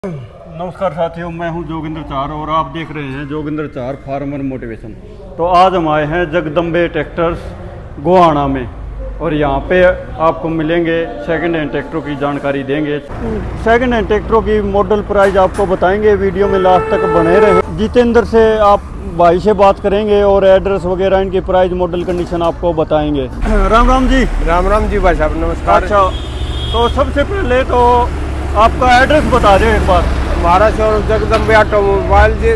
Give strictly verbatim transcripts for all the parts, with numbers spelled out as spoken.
नमस्कार साथियों, मैं हूं जोगिंदर चार और आप देख रहे हैं जोगिंदर चार फार्मर मोटिवेशन। तो आज हम आए हैं जगदम्बे ट्रैक्टर्स गोहाना में और यहां पे आपको मिलेंगे सेकंड हैंड ट्रैक्टरों की जानकारी देंगे। सेकंड हैंड ट्रैक्टरों की मॉडल प्राइस आपको बताएंगे, वीडियो में लास्ट तक बने रहे। जितेंद्र से आप भाई से बात करेंगे और एड्रेस वगैरह इनकी प्राइस मॉडल कंडीशन आपको बताएंगे। राम राम जी। राम राम जी भाई साहब, नमस्कार। अच्छा, तो सबसे पहले तो आपका एड्रेस बता दें एक बार। हमारा showroom Jagdambe automobile ji,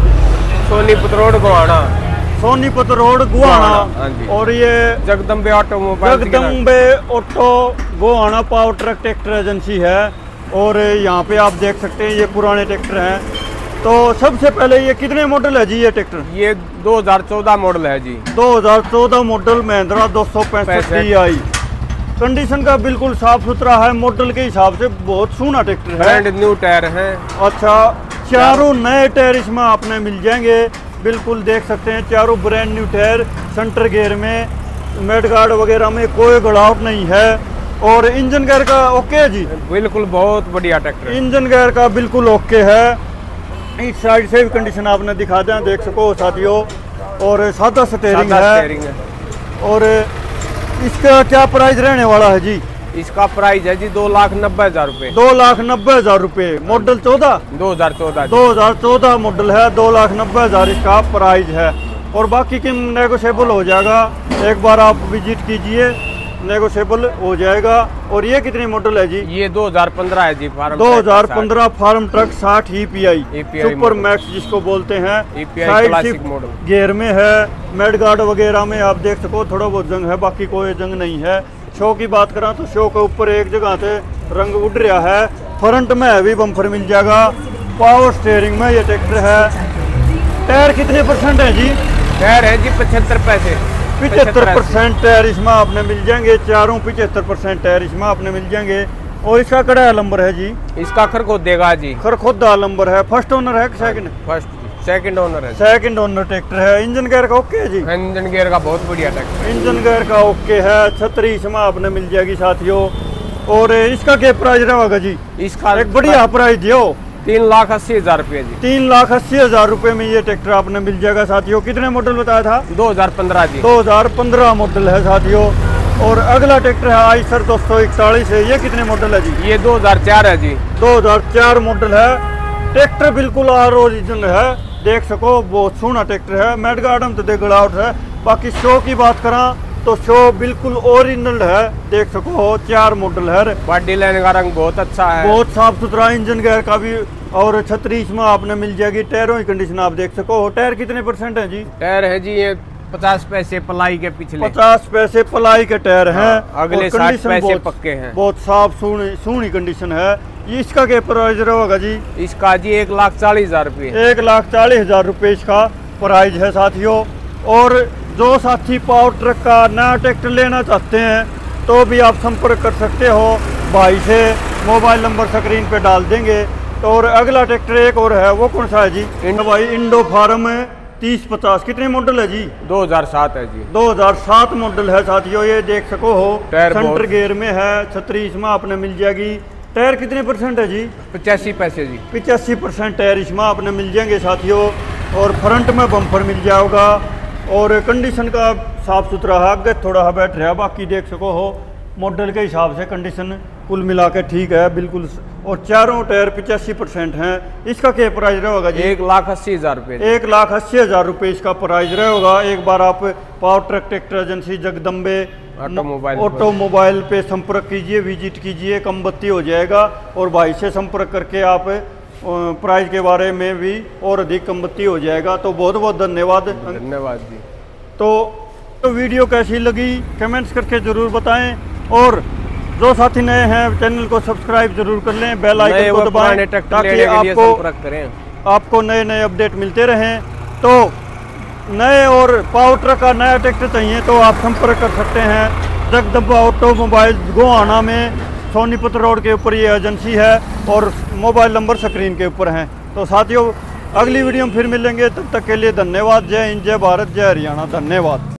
Sonipat road Gohana. Sonipat road Gohana. हाँ जी। और ये Jagdambe automobile Jagdambe auto Gohana Powertrac tractor agency है। और यहाँ पे आप देख सकते हैं ये पुराने ट्रैक्टर हैं। तो सबसे पहले ये कितने मॉडल है जी ये ट्रैक्टर? ये दो हज़ार चौदह मॉडल है जी। दो हज़ार चौदह मॉडल महिंद्रा दो सौ पैंसठ डी आई। कंडीशन का बिल्कुल साफ सुथरा है, मॉडल के हिसाब से बहुत सोना ट्रैक्टर है। ब्रांड न्यू टायर है। अच्छा, चारों नए टायर इसमें आपने मिल जाएंगे, बिल्कुल देख सकते हैं चारों brand new tyre. Centre gear में मेड गार्ड वगैरह में कोई गड़ावट नहीं है। और इंजन गेयर का ओके है जी? बिल्कुल बहुत बढ़िया ट्रैक्टर। इंजन गेयर का बिल्कुल ओके है। इस साइड से भी कंडीशन आपने दिखा दें, देख सको साथियों। और सादा स्टीयरिंग है। और इसका क्या प्राइस रहने वाला है जी? इसका प्राइस है जी दो लाख नब्बे हजार रूपए। दो लाख नब्बे हजार रूपए। मॉडल चौदह दो हजार चौदह दो हजार चौदह मॉडल है। दो लाख नब्बे हजार इसका प्राइस है। और बाकी की नेगोशिएबल हो जाएगा, एक बार आप विजिट कीजिए, नेगोशिएबल हो जाएगा। और ये कितनी मॉडल है जी? ये दो हज़ार पंद्रह है जी। फार्म दो हज़ार पंद्रह फार्म ट्रक साठ E P I super max जिसको बोलते हैं। क्लासिक मॉडल गियर में है। मेड गार्ड वगैरह में आप देख सको थोड़ा बहुत जंग है, बाकी कोई जंग नहीं है। शो की बात करा तो शो के ऊपर एक जगह से रंग उड़ रहा है। फ्रंट में हैवी बम्पर मिल जाएगा। पावर स्टीयरिंग में ये ट्रैक्टर है। टायर कितने परसेंट है जी? टायर है जी पचहत्तर पैसे पिछहत्तर परसेंट टायर इसमें आपने मिल जाएंगे। चारों पिछहत्तर परसेंट टायर इसमें आपने मिल जाएंगे। और इसका कड़ा नंबर है जी? इसका खरखोदेगा जी। खरखोदा नंबर है। फर्स्ट ओनर है कि सेकंड? फर्स्ट सेकंड ओनर है। सेकंड ओनर ट्रैक्टर है। इंजन गेयर का ओके है जी? इंजन गेयर का बहुत बढ़िया ट्रैक्टर। इंजन गेयर का ओके है। छतरी इसमें आपने मिल जाएगी साथियों। और इसका क्या प्राइस रहेगा जी? इसका एक बढ़िया प्राइस दियो। तीन लाख अस्सी हजार रुपये जी। तीन लाख अस्सी हजार रुपये में ये ट्रैक्टर आपने मिल जाएगा साथियों। कितने मॉडल बताया था? दो हज़ार पंद्रह जी। दो हज़ार पंद्रह मॉडल है साथियों। और अगला ट्रैक्टर है आइसर दो सौ इकतालीस है। ये कितने मॉडल है जी? ये दो हज़ार चार है जी। दो हज़ार चार मॉडल है। ट्रैक्टर बिल्कुल आर ओरिजिनल है, देख सको बहुत सोना ट्रैक्टर है। मेड गार्डन तो देख गड़ावट है। बाकी शो की बात करा तो शो बिल्कुल ओरिजिनल है, देख सको चार मॉडल है। बॉडी लाइन का रंग बहुत अच्छा है, बहुत साफ सुथरा। इंजन गेयर का भी और छतरी इसमें आपने मिल जाएगी। टायरों की कंडीशन आप देख सको। टायर कितने परसेंट है जी? टायर है जी ये पचास पैसे पलाई के पिछले। पचास पैसे पलाई के टायर हैं। अगले साठ पैसे पक्के हैं। बहुत साफ सोनी सोनी कंडीशन है। इसका क्या प्राइस रहेगा जी? इसका जी एक लाख चालीस हजार रुपये। एक लाख चालीस हजार रुपये इसका प्राइस है साथियों। और जो साथी पावर ट्रक का नया ट्रैक्टर लेना चाहते हैं तो भी आप संपर्क कर सकते हो भाई से। मोबाइल नंबर स्क्रीन पे डाल देंगे। और अगला ट्रैक्टर एक और है, वो कौन सा है जी? इंडो भाई इंडो फार्म तीस पचास। कितने मॉडल है जी? दो हज़ार सात है जी। दो हज़ार सात मॉडल है साथियों। ये देख सको हो सेंटर गियर में है। छतरी इसमें आपने मिल जाएगी। टायर कितने परसेंट है जी? पचासी पैसे जी। पचासी परसेंट टायर इसमें आपने मिल जाएंगे साथियों। और फ्रंट में बम्पर मिल जाएगा। और कंडीशन का साफ सुथरा है, आगे थोड़ा बैठ रहा है, बाकी देख सको हो मॉडल के हिसाब से कंडीशन कुल मिला के ठीक है बिल्कुल। और चारों टायर पिचासी परसेंट हैं। इसका क्या प्राइस रहेगा जी? एक लाख अस्सी हजार रुपये। एक लाख अस्सी हजार रुपये इसका प्राइस रहेगा। एक बार आप Powertrac tractor agency Jagdambe automobile automobile पे संपर्क कीजिए, विजिट कीजिए, कम बत्ती हो जाएगा। और भाई से संपर्क करके आप प्राइस के बारे में भी और अधिक कम बत्ती हो जाएगा। तो बहुत बहुत धन्यवाद। धन्यवाद जी। तो, तो वीडियो कैसी लगी कमेंट्स करके ज़रूर बताएं। और जो साथी नए हैं चैनल को सब्सक्राइब जरूर कर लें, बेल आइकन को दबाएं ताकि आपको आपको नए नए अपडेट मिलते रहें। तो नए और पावर ट्रक का नया ट्रैक्टर चाहिए तो आप संपर्क कर सकते हैं जगदम्बा ऑटोमोबाइल गोहाना में। सोनीपत रोड के ऊपर ये एजेंसी है और मोबाइल नंबर स्क्रीन के ऊपर हैं। तो साथियों अगली वीडियो में फिर मिलेंगे, तब तक के लिए धन्यवाद। जय हिंद, जय भारत, जय हरियाणा। धन्यवाद।